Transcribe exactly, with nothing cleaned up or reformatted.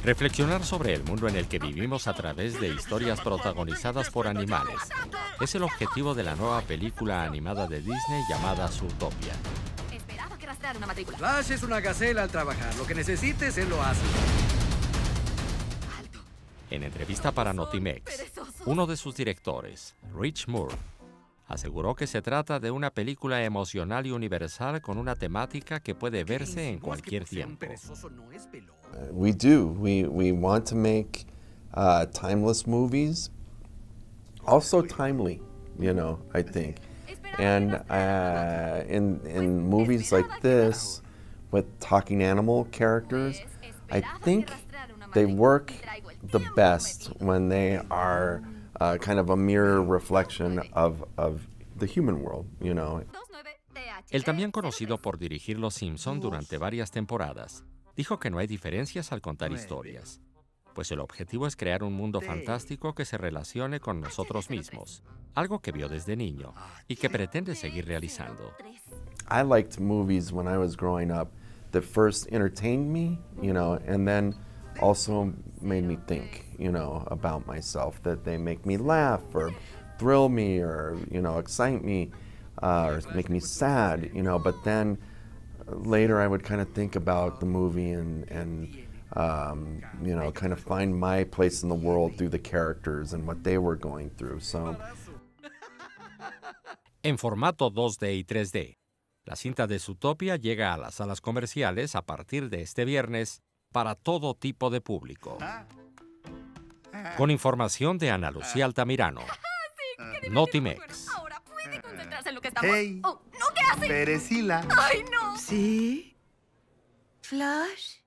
Reflexionar sobre el mundo en el que vivimos a través de historias protagonizadas por animales es el objetivo de la nueva película animada de Disney llamada Zootopia. Esperaba que rastreara una matrícula. Flash es una gacela al trabajar. Lo que necesites, él lo hace. Alto. En entrevista para Notimex, uno de sus directores, Rich Moore, aseguró que se trata de una película emocional y universal con una temática que puede verse en cualquier tiempo. Uh, we do. We, we want to make uh, timeless movies, also timely, you know, I think. And uh, in, in movies like this, with talking animal characters, I think they work the best when they are uh, kind of a mirror reflection of, of the human world, you know. El también conocido por dirigir Los Simpson durante varias temporadas, dijo que no hay diferencias al contar historias, pues el objetivo es crear un mundo fantástico que se relacione con nosotros mismos, algo que vio desde niño y que pretende seguir realizando. I liked movies when I was growing up that first entertained me, you know, and then also made me think, you know, about myself, that they make me laugh or thrill me or, you know, excite me uh, or make me sad, you know, but then later I would kind of think about the movie and, and um, you know, kind of find my place in the world through the characters and what they were going through. So. En formato dos D y tres D, la cinta de Zootopia llega a las salas comerciales a partir de este viernes para todo tipo de público. Con información de Ana Lucía Altamirano, Notimex. Ahora puede concentrarse en lo que estamos... Hey, Oh, ¿no? ¿Qué hace? Perecila. ¡Ay, no! ¿Sí? ¿Flash?